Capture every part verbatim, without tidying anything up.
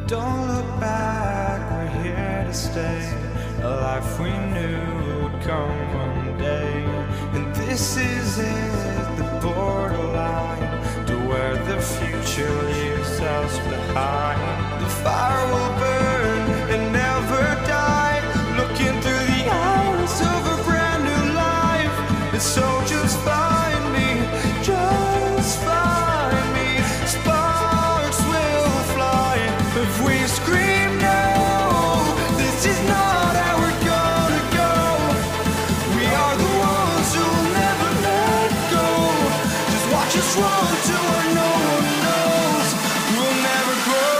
Don't look back, we're here to stay. A life we knew would come one day. And this is it, the borderline to where the future leaves us behind. The fire will burn and never die, looking through the eyes of a brand new life. And so just find me, just find me. Sparks will fly if we scream no. This is not how we're gonna go. We are the ones who will never let go. Just watch us run to where no one knows. We'll never grow.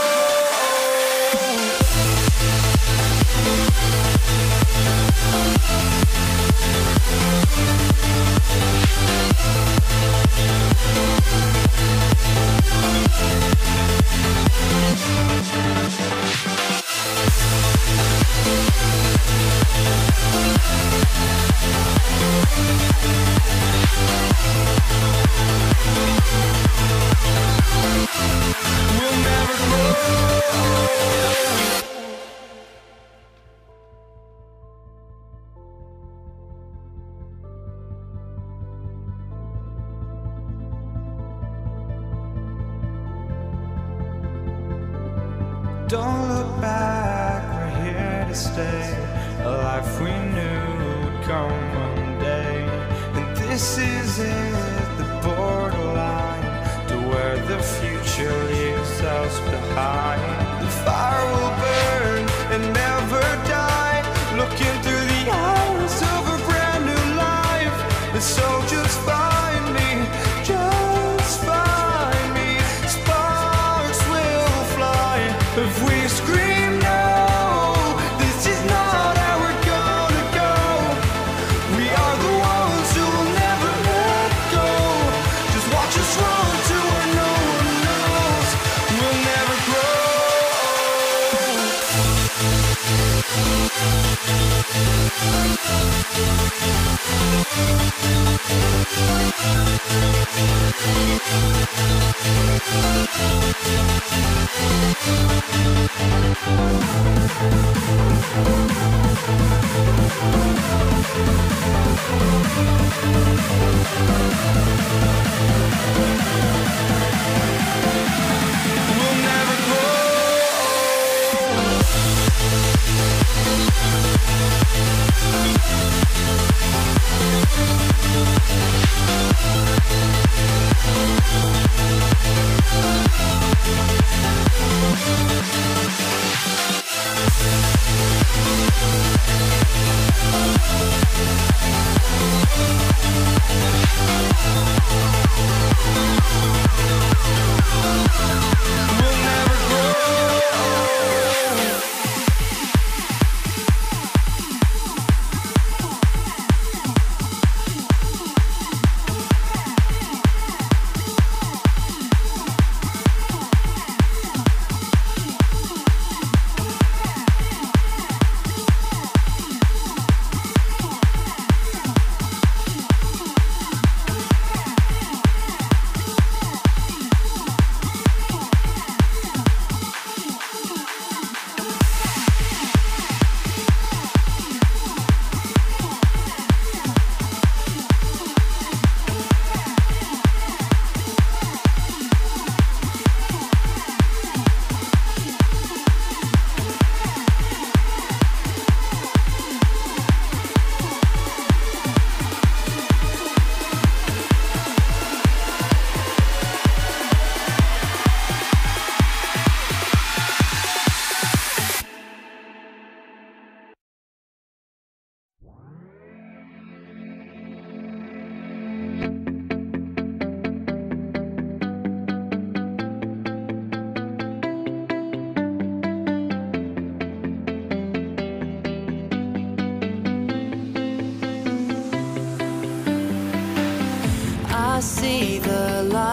We'll never grow. Don't look back, we're here to stay. A life we knew would come one day. And this is it, the borderline to where the future leaves us behind. The fire will burn and never die, looking through the eyes of a brand new life. And so just find me, just find me. Sparks will fly if we scream no. This is not how we're gonna go. We are the ones who will never let go. Just watch us run to where no one knows. We'll never grow. We'll never grow. We'll never grow. I see the light.